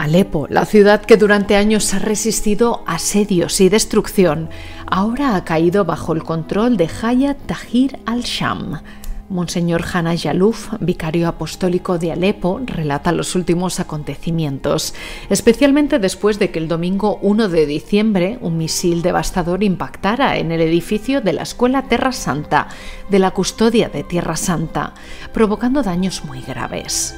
Alepo, la ciudad que durante años ha resistido asedios y destrucción, ahora ha caído bajo el control de Hayat Tahrir al-Sham. Monseñor Hanna Yaluf, vicario apostólico de Alepo, relata los últimos acontecimientos, especialmente después de que el domingo 1 de diciembre un misil devastador impactara en el edificio de la Escuela Terra Santa, de la Custodia de Tierra Santa, provocando daños muy graves.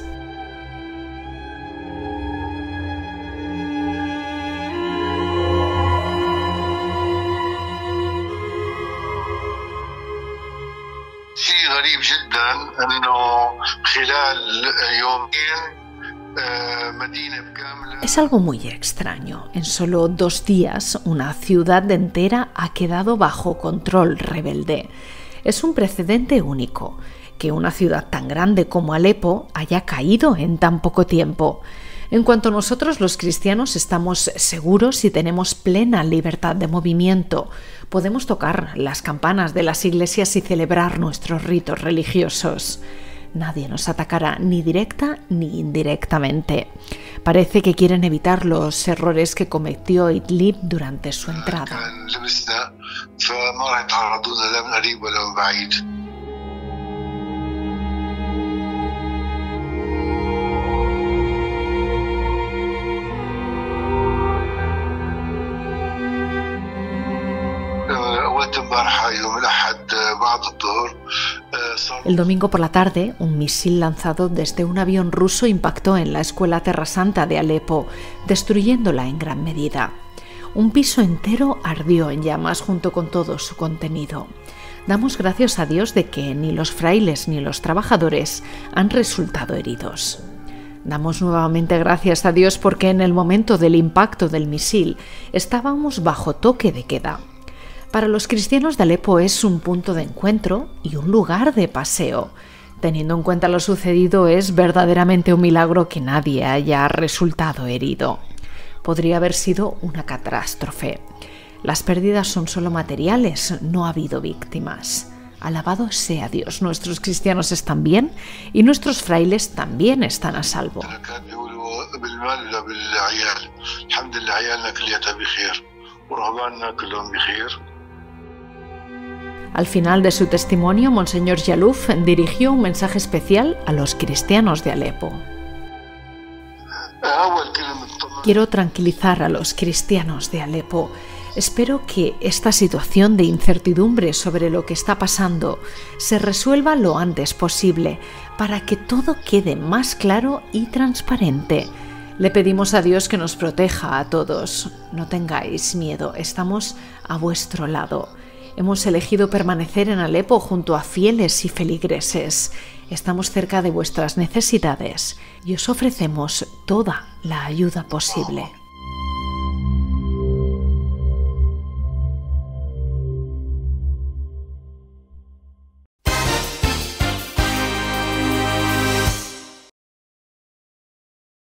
Es algo muy extraño. En solo 2 días, una ciudad entera ha quedado bajo control rebelde. Es un precedente único, que una ciudad tan grande como Alepo haya caído en tan poco tiempo. En cuanto a nosotros los cristianos estamos seguros y tenemos plena libertad de movimiento. Podemos tocar las campanas de las iglesias y celebrar nuestros ritos religiosos. Nadie nos atacará ni directa ni indirectamente. Parece que quieren evitar los errores que cometió Idlib durante su entrada. El domingo por la tarde, un misil lanzado desde un avión ruso impactó en la Escuela Terra Santa de Alepo, destruyéndola en gran medida. Un piso entero ardió en llamas junto con todo su contenido. Damos gracias a Dios de que ni los frailes ni los trabajadores han resultado heridos. Damos nuevamente gracias a Dios porque en el momento del impacto del misil estábamos bajo toque de queda. Para los cristianos de Alepo es un punto de encuentro y un lugar de paseo. Teniendo en cuenta lo sucedido, es verdaderamente un milagro que nadie haya resultado herido. Podría haber sido una catástrofe. Las pérdidas son solo materiales, no ha habido víctimas. Alabado sea Dios, nuestros cristianos están bien y nuestros frailes también están a salvo. Al final de su testimonio, Monseñor Yaluf dirigió un mensaje especial a los cristianos de Alepo. Quiero tranquilizar a los cristianos de Alepo. Espero que esta situación de incertidumbre sobre lo que está pasando se resuelva lo antes posible para que todo quede más claro y transparente. Le pedimos a Dios que nos proteja a todos. No tengáis miedo, estamos a vuestro lado. Hemos elegido permanecer en Alepo junto a fieles y feligreses. Estamos cerca de vuestras necesidades y os ofrecemos toda la ayuda posible.